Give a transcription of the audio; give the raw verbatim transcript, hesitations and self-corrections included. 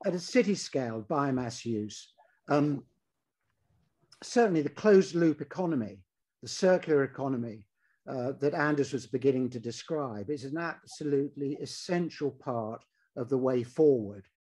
at a city scale, biomass use, um, certainly the closed loop economy, the circular economy uh, that Anders was beginning to describe is an absolutely essential part of the way forward